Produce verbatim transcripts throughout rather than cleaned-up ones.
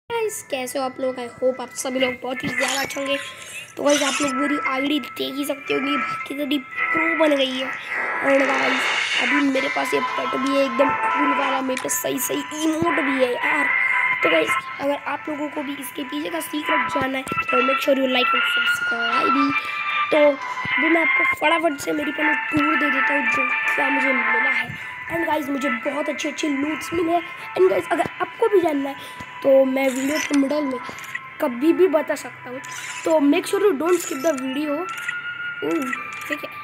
Guys कैसे हो आप लोग। आई होप आप सभी लोग बहुत ही ज़्यादा अच्छे होंगे। तो गाइस आप लोग मेरी आईडी देख ही सकते हो कि कितनी प्रो बन गई है। और गाइस अभी मेरे पास ये पेट भी है एकदम कूल वाला, मेरे पे सही सही इमोट भी है यार। तो गाइस अगर आप लोगों को भी इसके पीछे का सीक्रेट जानना है तो make sure you like and subscribe. तो अभी मैं आपको फटाफट से मेरी पहले टूर दे देता हूँ जो क्या मुझे मिला है। एंड गाइस मुझे बहुत अच्छे अच्छे लूट्स मिले हैं। एंड गाइस अगर आपको भी जानना है तो मैं वीडियो के मिडल में कभी भी बता सकता हूँ, तो make sure you don't skip the video. ठीक है,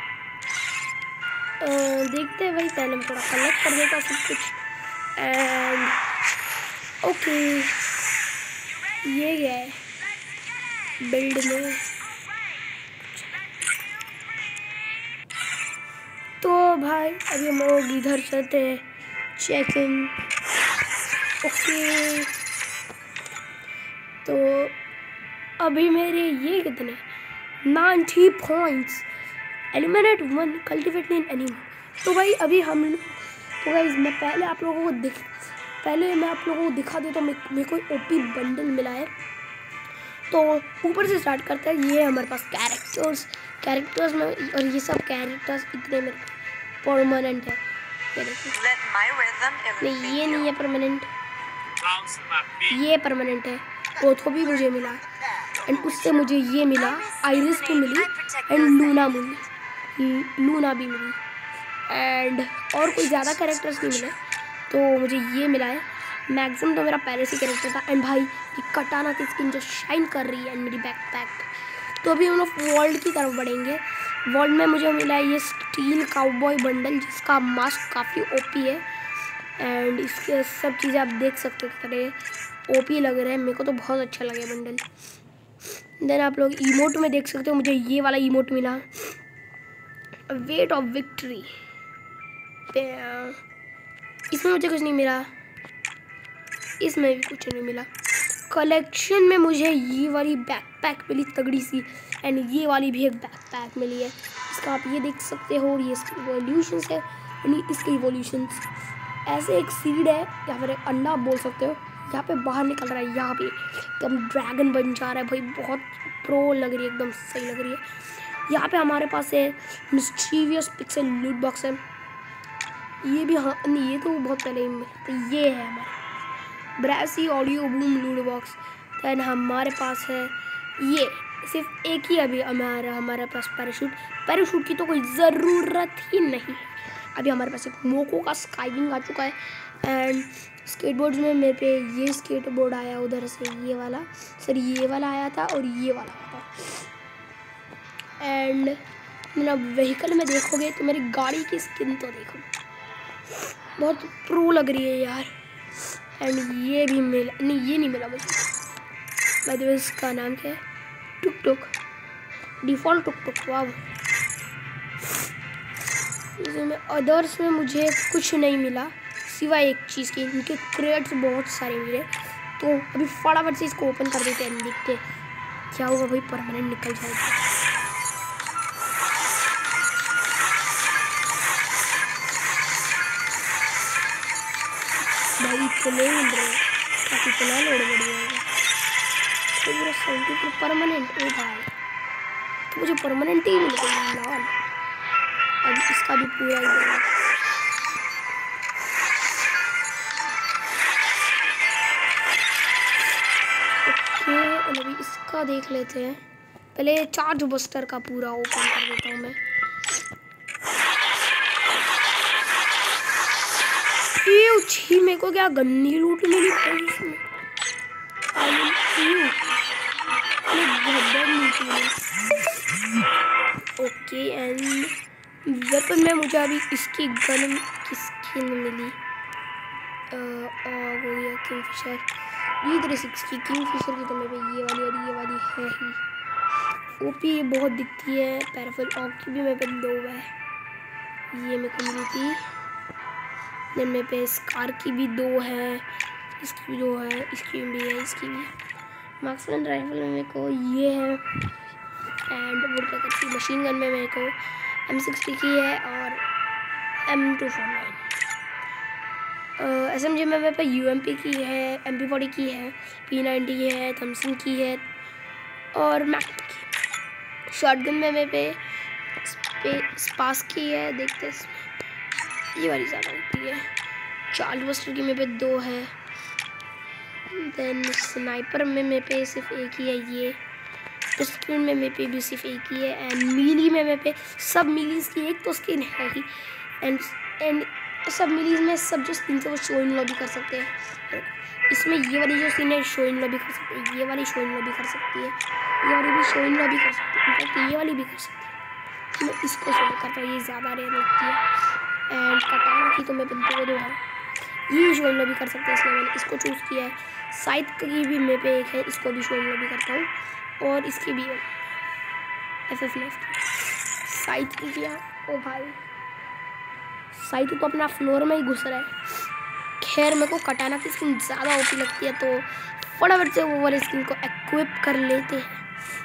uh, देखते हैं भाई। पहले मैं थोड़ा कलेक्ट कर देता सब कुछ। एंड ओके ये क्या है बिल्ड में। तो भाई अभी हम लोग इधर चलते हैं चेकिंग। ओके तो अभी मेरे ये कितने ninety points, eliminate one, cultivate in animal. तो भाई अभी हम तो भाई मैं पहले आप लोगों को दिख पहले मैं आप लोगों को दिखा देता हूँ। मेरे को ओपी बंडल मिला है। तो ऊपर से स्टार्ट करते हैं। ये हमारे पास कैरेक्टर्स कैरेक्टर्स में, और ये सब कैरेक्टर्स इतने में परमानेंट है। ये देखिए, नहीं ये नहीं है परमानेंट, ये परमानेंट है। ओथो भी मुझे मिला एंड उससे मुझे ये मिला, आइरिस भी मिली एंड लूना मिली लूना भी मिली। एंड और कोई ज़्यादा कैरेक्टर्स नहीं मिले, तो मुझे ये मिला है। मैक्सिमम तो मेरा पहले से कैरेक्टर था। एंड भाई ये कटाना की स्किन जो शाइन कर रही है एंड मेरी बैकपैक। तो अभी हम लोग वर्ल्ड की तरफ बढ़ेंगे। वर्ल्ड में मुझे मिला है ये स्टील काउबॉय बंडल, जिसका मास्क काफ़ी ओपी है। एंड इसके सब चीज़ें आप देख सकते हो कितने ओपी लग रहे हैं। मेरे को तो बहुत अच्छा लगे बंडल। देन आप लोग इमोट में देख सकते हो, मुझे ये वाला इमोट मिला, वेट ऑफ विक्ट्री। इसमें मुझे कुछ नहीं मिला, इसमें भी कुछ नहीं मिला। कलेक्शन में मुझे ये वाली बैकपैक मिली तगड़ी सी, एंड ये वाली भी एक बैकपैक मिली है। इसका आप ये देख सकते हो, ये इसकी इवोल्यूशंस है। यानी इसके इवोल्यूशंस ऐसे एक सीड है या फिर एक अंडा आप बोल सकते हो, यहाँ पे बाहर निकल रहा है। यहाँ पे एकदम ड्रैगन बन जा रहा है भाई, बहुत प्रो लग रही है, एकदम सही लग रही है। यहाँ पे हमारे पास है मिस्टीरियस पिक्सल लूट बॉक्स है। ये भी हाँ नहीं, ये तो बहुत पहले ही मिला। तो ये है हमारा brassy audio boom loot box. Then हमारे पास है ये, सिर्फ एक ही अभी हमारा हमारे पास पैराशूट पैराशूट की तो कोई ज़रूरत ही नहीं है। अभी हमारे पास एक मोको का स्काईविंग आ चुका है। एंड स्केटबोर्ड्स में मेरे पे ये स्केटबोर्ड आया, उधर से ये वाला, सर ये वाला आया था और ये वाला आया था। एंड मेरा व्हीकल में देखोगे तो मेरी गाड़ी की स्किन तो देखो, बहुत प्रो लग रही है यार। एंड ये भी मिला, नहीं ये नहीं मिला मुझे। बाय द वे इसका नाम क्या है, टुक टुक, डिफ़ॉल्ट टुक टुक। वाह, इसमें अदर्स में मुझे कुछ नहीं मिला सिवाय एक चीज़ की, इनके क्रेट्स बहुत सारे मिले। तो अभी फटाफट से इसको ओपन कर देते हैं, देखते क्या होगा भाई। परमानेंट निकल जाएगा भाई, इतने मिल रहे हैं, काफ़ी इतना लोड बढ़ जाएगा। तो पूरा सेवेंटी पर परमानेंट, ओ भाई तो मुझे परमानेंट ही मिल गई लाल। अब इसका भी पूरा ही देगा। ओके अभी इसका देख लेते हैं। पहले चार्ज बस्टर का पूरा ओपन कर देता हूँ मैं। ये छी मेरे को क्या गन्नी लूट मिली भाई इसमें। ओके एंड वेपन में मुझे अभी इसकी गन की स्किन मिली, और वो ये किंगफिशर ये थ्री सिक्स की किंगफिशर की, तो मेरे पे ये वाली और ये वाली है ही ओपी बहुत दिखती है। पैराफल ऑक की भी मेरे पे दो है, ये मेरे को मिली थी। देन मेरे पे स्कार की भी दो है, इसकी भी दो है, इसकी भी है, इसकी भी है। मार्क्समैन राइफल में मेरे को ये है। एंड वुड पैकर की मशीन गन में मेरे को एम सिक्सटी की है और M two four nine. S M G में मेरे पे यू एम पी की है, एम पी फोर्टी की है, पी नाइन्टी की है, थॉमसन की है और मैक की। शॉटगन में मेरे पे स्पास की है, देखते हैं ये वाली ज़्यादा होती है। चार्ज बस्टर की मेरे पे दो है। देन स्नाइपर में मेरे पे सिर्फ एक ही है ये। पिस्टल में मेरे पे भी सिर्फ एक ही है। एंड मीली में मेरे पे सब मीलीज की एक तो स्किन है ही। एंड एंड सब मिलीज में सब जो स्किन से वो शो इन लॉबी कर सकते हैं। इसमें ये वाली जो स्किन है शो इन लॉबी कर सकती है, ये वाली शो इन लॉबी कर सकती है, ये वाली भी शो इन लॉबी कर सकती है, इनफैक्ट ये वाली भी कर सकती है। मैं इसको सेलेक्ट करता हूँ, ये ज़्यादा रेयर लगती है। एंड कटाना की तो मेरे पे दो दो है, ये शो इन लॉबी कर सकते हैं, इसलिए मैंने इसको चूज़ किया है। साइड की भी मेरे पे एक है, इसको भी शो इन लॉबी करता हूँ। और इसकी भी एफ एफ नाइफ साइड की किया। ओ भाई साइड तो अपना फ्लोर में ही घुस रहा है। खैर मेरे को कटाना की स्किन ज़्यादा ओपी लगती है, तो फटाफट से वो वाले स्किन को एक्विप कर लेते हैं।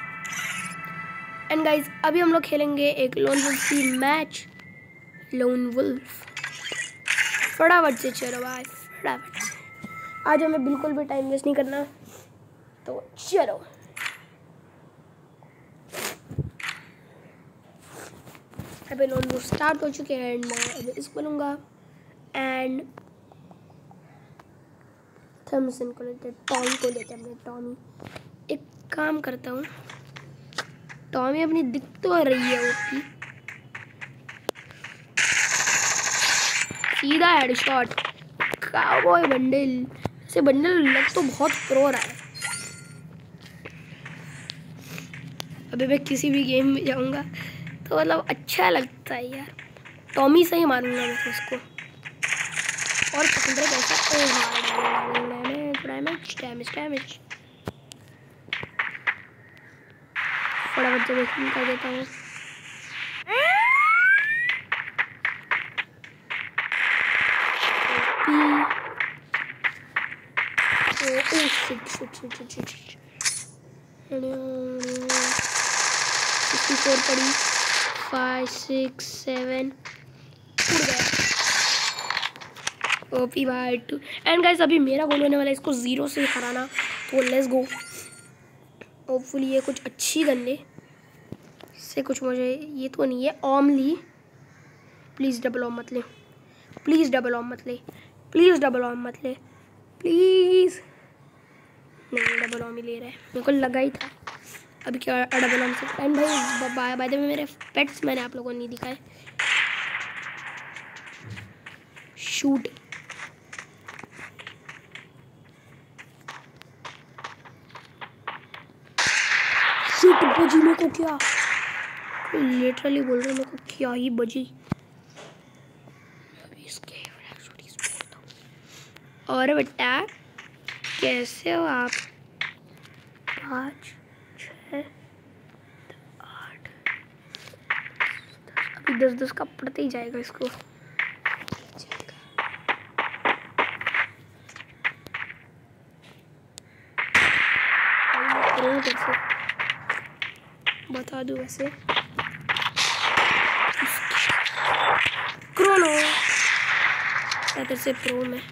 एंड गाइज अभी हम लोग खेलेंगे एक लोन वुल्फ की मैच। लोन वुल्फ फटाफट से चलो भाई, फटाफट से आज हमें बिल्कुल भी टाइम वेस्ट नहीं करना, तो चलो। अभी लोन वुल्फ स्टार्ट हो चुके हैं एंड मैं अभी इसको लूँगा। एंड थॉमसन को लेते हैं, टॉमी को लेते हैं अपने टॉमी। एक काम करता हूँ, टॉमी अपनी दिख तो रही है ओपी, सीधा हेडशॉट काउबॉय बंडल से बंडल लग तो बहुत प्रो रहा है। अभी मैं किसी भी गेम में जाऊँगा तो मतलब अच्छा लगता है यार। टॉमी से ही मारूंगा मैं तो उसको। और पसंद है कैसा oh damage damage damage damage फटाफट से वेस्टिंग कर देता हूँ। फोर पड़ी, फाइव सिक्स सेवन उड़ गया ओपी भाई टू। एंड गाइस अभी मेरा गोल होने वाला है इसको ज़ीरो से हराना, तो लेट्स गो। होपफुली ये कुछ अच्छी गन ले, इससे कुछ मुझे ये तो नहीं है ऑमली। प्लीज़ डबल ऑम मत ले, प्लीज़ डबल ऑम मत ले, प्लीज़ डबल ऑम मत ले, प्लीज़। नहीं डबल ऑम ही ले रहा है, मेरे को लगा ही था अभी क्या डबल ऑम से। एंड भाई बाय बाय द वे मेरे पेट्स मैंने आप लोगों को नहीं दिखाए। शूट शूट बजी मेरे को, क्या लिटरली बोल रहा हूँ, मेरे को क्या ही बजी। अभी इसके और बेटा कैसे हो आप? पाँच छः आठ अभी दस दस का पड़ते ही जाएगा इसको। कैसे बता दूँ वैसे, क्रोनो इधर से प्रो में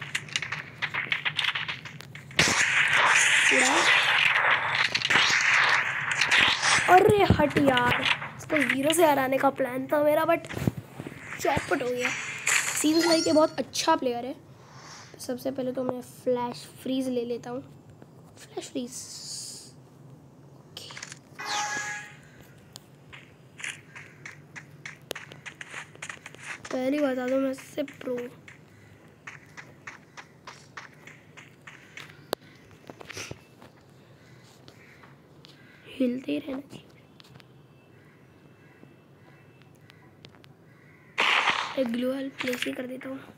अरे हट यार, इसको ज़ीरो से हराने का प्लान था मेरा, बट चौपट हो गया। सीन्स लाइक ये बहुत अच्छा प्लेयर है। सबसे पहले तो मैं फ्लैश फ्रीज ले लेता हूँ। फ्लैश फ्रीज पहली बता दो मैं इससे प्रो। हिलते ही रहना चाहिए। एक ग्लू वाल प्लेस ही कर देता हूँ।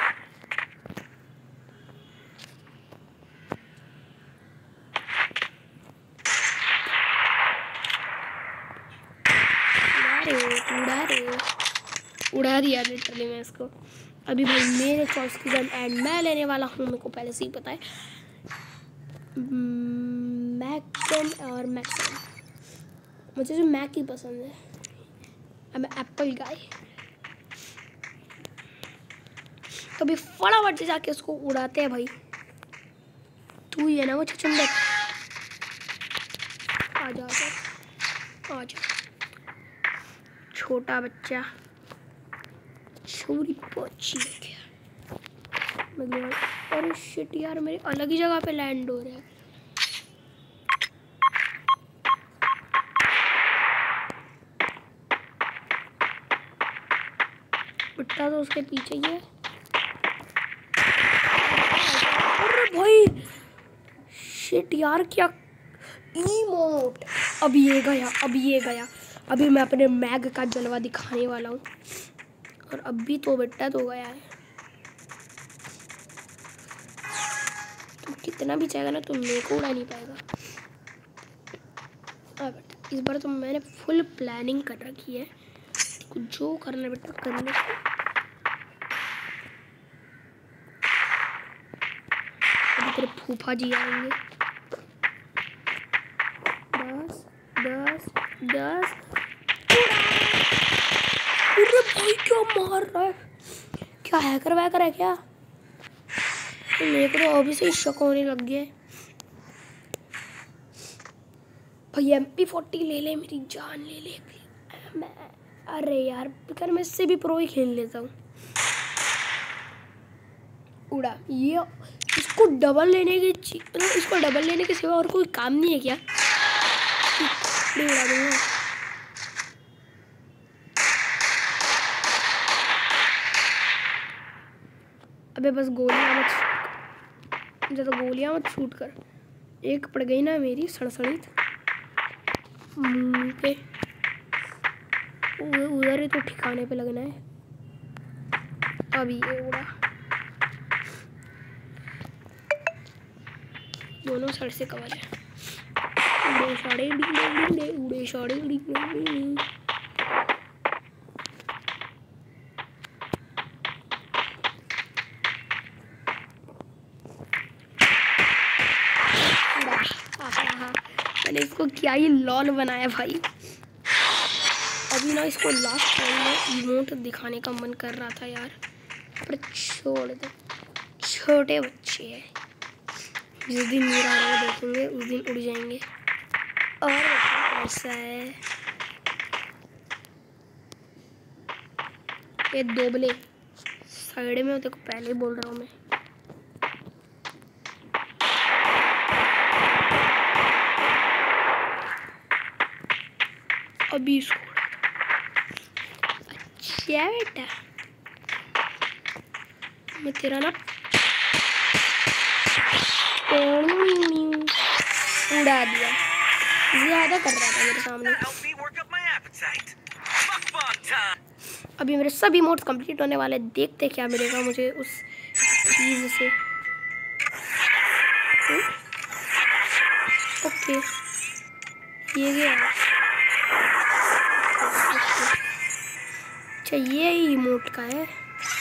उड़ा रहे हो उड़ा दिया लिटरली मैं इसको। अभी भाई मेरे चॉइस की गन एंड मैं लेने वाला हूँ, मेरे को पहले से ही पता है, मैकन और मैक्सन। मुझे जो मैक ही पसंद है, अब मैं एप्पल गाय। तो अभी फटाफट से जाके उसको उड़ाते हैं भाई। तू ही है ना वो छुछुंदर, आ जा आ जा छोटा बच्चा, छोरी पहुंची क्या मैं। अरे शिट यार, मेरे अलग ही जगह पे लैंड हो रहा है। बिट्टा तो उसके पीछे ही है। अरे भाई शिट यार, क्या इमोट। अब ये गया, अब ये गया। अभी मैं अपने मैग का जलवा दिखाने वाला हूँ। और अभी तो बेटा तो गया है। तो कितना भी चाहेगा ना, तो मेरे को उड़ा नहीं पाएगा। हाँ बेटा, इस बार तो मैंने फुल प्लानिंग कर रखी है। जो करना बेटा करने को। अभी तेरे फूफा जी आएंगे। दस दस दस। अरे भाई क्या मार रहा है, क्या हैकर वैकर है क्या? तो मेरे को तो अभी से शक होने लग गया है। भाई एम पी फोर्टी ले ले, मेरी जान ले ले मैं। अरे यार कर, मैं इससे भी प्रो ही खेल लेता हूँ। उड़ा ये, इसको डबल लेने की मतलब इसको डबल लेने के सिवा और कोई काम नहीं है क्या? उड़ा दूंगा। अबे बस गोलियां मत, ज़्यादा गोलियां मत शूट कर। एक पड़ गई ना मेरी सड़सड़ित मुंह पे, उधर ही तो ठिकाने पे लगना है। अभी ये उड़ा, दोनों साइड से कवर है। उड़े साड़े उड़े उड़े साड़े उड़े। मैंने इसको क्या ही लॉल बनाया भाई। अभी ना इसको लास्ट टाइम में इमोट दिखाने का मन कर रहा था यार, पर छोड़ दो, छोटे बच्चे हैं। जिस दिन मेरा रंग देखेंगे उस दिन उड़ जाएंगे। और ऐसा है ये दोबले साइड में होते को पहले ही बोल रहा हूँ मैं। अभी इसको अच्छा बेटा, मैं तेरा ना उड़ा दिया। ज्यादा कर रहा था मेरे सामने। अभी मेरे सभी मोड्स कंप्लीट होने वाले, देखते क्या मिलेगा मुझे उस चीज से। ओके ये गया। अच्छा ये इमोट का है।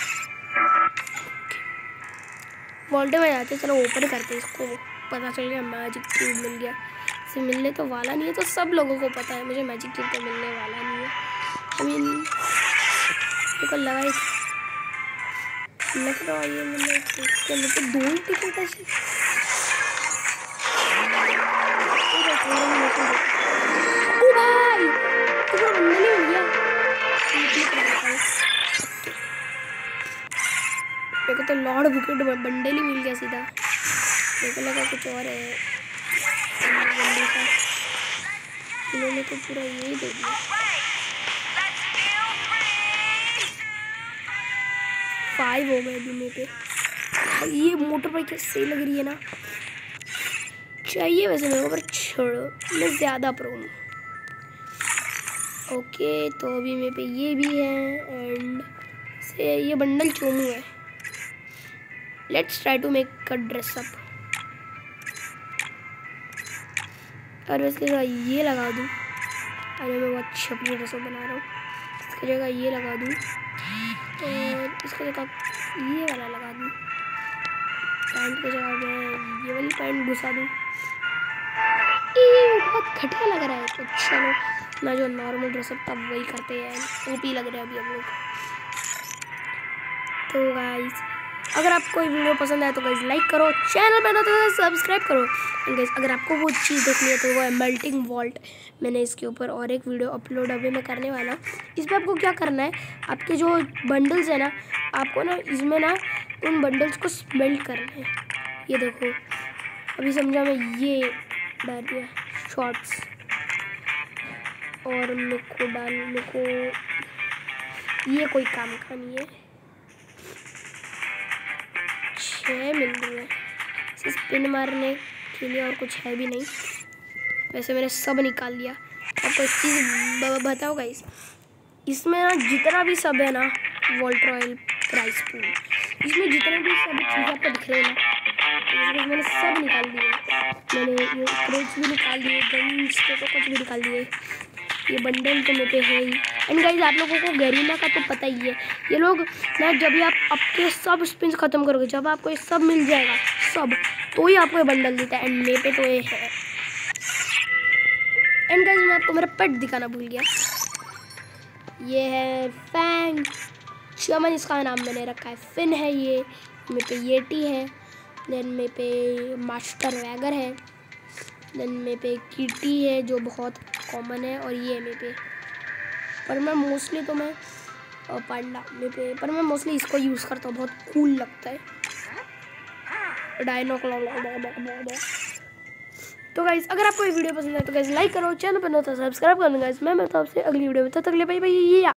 वर्ल्ड में जाते, चलो ओपन करते इसको। पता चल गया मैजिक क्यूब मिल गया। इसे मिलने तो वाला नहीं है, तो सब लोगों को पता है मुझे मैजिक क्यूब तो मिलने वाला नहीं है। आई मीन मेरे को लगा लग रहा है ये मैंने तो दो ही टिकट ऐसे। ओ भाई तो बंदा नहीं मिल गया। मेरे को तो लॉर्ड बुकेट बंडल ही मिल गया सीधा। मेरे को लगा कुछ और है। इन्होंने तो पूरा यही दे दिया। फाइव हो गए दुनिया पे। ये मोटर बाइक सही लग रही है ना, चाहिए वैसे मेरे को, पर छोड़ो मैं ज़्यादा प्रो हूँ। ओके तो अभी मेरे पे ये भी है एंड से ये बंडल चोमू है। Let's try to make a dress up. और इसके जगह ये लगा दूँ। अरे मैं बहुत छपरी ड्रेस अप बना रहा हूँ। इसकी जगह ये लगा दूँ और इसकी जगह ये वाला लगा दूँ। पैंट की जगह मैं ये वाली पैंट घुसा दूँ। ये बहुत घटिया लग रहा है। तो चलो ना जो नॉर्मल ड्रेसअप था वही करते हैं। ओपी लग रहा है अभी हम लोग। तो गाइस अगर आपको ये वीडियो पसंद आए तो गाइस लाइक करो, चैनल पे तो सब्सक्राइब करो। एंड गाइस अगर आपको वो चीज़ देखनी है तो वो है मेल्टिंग वॉल्ट। मैंने इसके ऊपर और एक वीडियो अपलोड अभी मैं करने वाला हूँ। इसमें आपको क्या करना है, आपके जो बंडल्स है ना, आपको ना इसमें ना उन बंडल्स को स्मेल्ट करना है। ये देखो अभी समझा मैं, ये डाल दिया शॉर्ट्स और मेरे को डालने को ये कोई काम का नहीं है। छः मिल रही है स्पिन मारने के लिए और कुछ है भी नहीं। वैसे मैंने सब निकाल लिया। आपको एक चीज़ बताओ गाइस, इसमें ना जितना भी सब है ना वॉल्ट रॉयल प्राइस पूल, इसमें जितने भी सब चीज़ें आपको दिख रहे हैं ना, मैंने सब निकाल दिए। मैंने ये क्रेट्स भी निकाल दिए, गन्स के तो कुछ भी निकाल दिए। ये बंडल तो मेरे पे है ही। एंड गाइस आप लोगों को गरीना का तो पता ही है, ये लोग ना जब भी आप आपके सब स्पिन्स ख़त्म करोगे, जब आपको ये सब मिल जाएगा सब, तो ही आपको ये बंडल देता है। एंड मेरे पे तो ये है। एंड गाइस मैं आपको मेरा पेट दिखाना भूल गया, ये है फैंग चमन, इसका नाम मैंने रखा है। फिन है ये, मेरे पे येटी है, देन मेरे पे मास्टर वैगर है, देन मेरे पे कीटी है जो बहुत कॉमन है, और ये मेरे पे, पर मैं मोस्टली तो मैं पांडा मेरे पे, पर मैं मोस्टली इसको यूज़ करता हूँ, बहुत कूल लगता है डायनो। तो गाइस अगर आपको ये वीडियो पसंद है तो गाइस लाइक करो, चैनल पर नया तो सब्सक्राइब कर लो गाइस। मैं मिलता हूं आपसे अगली वीडियो में, तब तक के लिए बाय बाय।